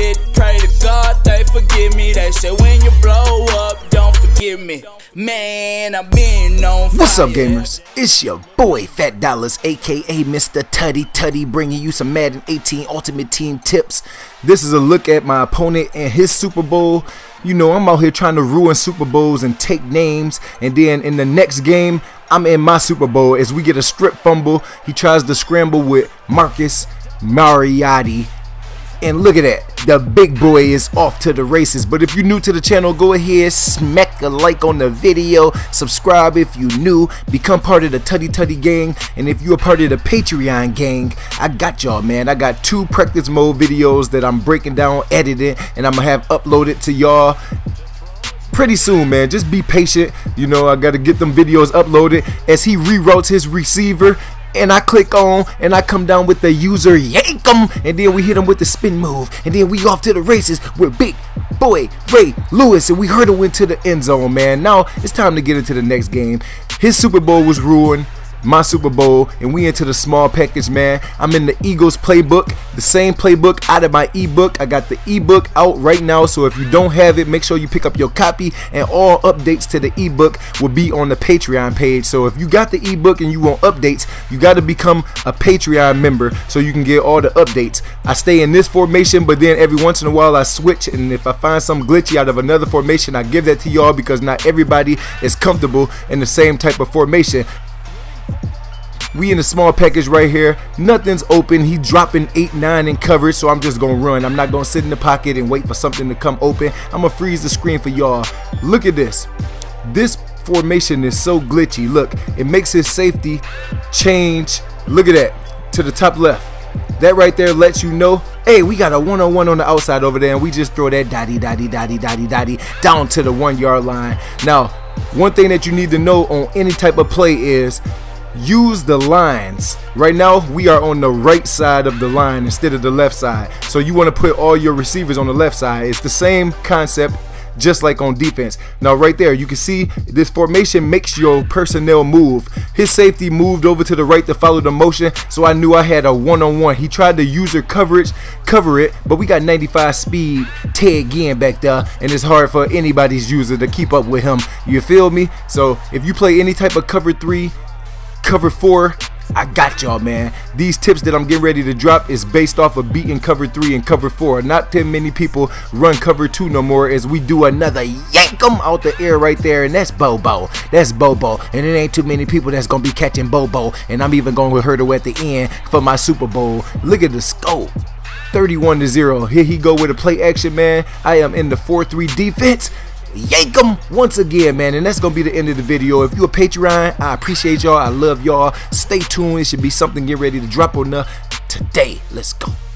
it. Pray to God they forgive me. They say when you blow up, don't forgive me. Man, I've been on fire. What's up, gamers? It's your boy Fat Dollars, aka Mr. Tutty Tutty, bringing you some Madden 18 Ultimate Team tips. This is a look at my opponent and his Super Bowl. You know, I'm out here trying to ruin Super Bowls and take names, and then in the next game, I'm in my Super Bowl as we get a strip fumble. He tries to scramble with Marcus Mariota. And look at that, the big boy is off to the races. But if you're new to the channel, go ahead, smack a like on the video, subscribe if you new, become part of the Tutty Tutty gang. And if you're a part of the Patreon gang, I got y'all, man. I got 2 practice mode videos that I'm breaking down, editing, and I'm gonna have uploaded to y'all pretty soon, man. Just be patient. You know, I gotta get them videos uploaded as he reroutes his receiver. And I click on and I come down with the user yank him, and then we hit him with the spin move, and then we off to the races with big boy Ray Lewis, and we hurdle into the end zone, man. Now it's time to get into the next game. His Super Bowl was ruined, my Super Bowl, and we into the small package, man. I'm in the Eagles playbook, the same playbook out of my ebook. I got the ebook out right now, so if you don't have it, make sure you pick up your copy, and all updates to the ebook will be on the Patreon page. So if you got the ebook and you want updates, you got to become a Patreon member so you can get all the updates. I stay in this formation, but then every once in a while I switch, and if I find something glitchy out of another formation, I give that to y'all, because not everybody is comfortable in the same type of formation. We in a small package right here. Nothing's open. He dropping 8-9 in coverage, so I'm just gonna run. I'm not gonna sit in the pocket and wait for something to come open. I'm gonna freeze the screen for y'all. Look at this. This formation is so glitchy. Look, it makes his safety change. Look at that, to the top left. That right there lets you know, hey, we got a one-on-one on the outside over there, and we just throw that dotty down to the 1-yard line. Now, one thing that you need to know on any type of play is use the lines. Right now we are on the right side of the line instead of the left side, so you want to put all your receivers on the left side. It's the same concept, just like on defense. Now right there you can see this formation makes your personnel move. His safety moved over to the right to follow the motion, so I knew I had a one-on-one. He tried to user cover it, but we got 95 speed Ted Ginn back there, and it's hard for anybody's user to keep up with him. You feel me? So if you play any type of cover 3, cover 4, I got y'all, man. These tips that I'm getting ready to drop is based off of beating cover 3 and cover 4. Not too many people run cover 2 no more, as we do another yank 'em out the air right there, and that's Bobo. That's Bobo, and it ain't too many people that's gonna be catching Bobo, and I'm even gonna hurdle at the end for my Super Bowl. Look at the scope. 31-0. Here he go with a play action, man. I am in the 4-3 defense. Yank 'em once again, man. And that's gonna be the end of the video. If you're a Patreon, I appreciate y'all. I love y'all. Stay tuned. It should be something getting ready to drop on the today. Let's go.